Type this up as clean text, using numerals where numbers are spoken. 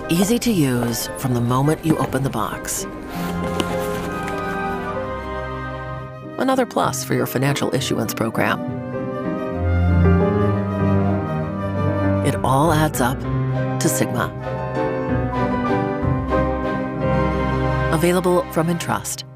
Easy to use from the moment you open the box. Another plus for your financial issuance program. It all adds up to Sigma. Available from Entrust.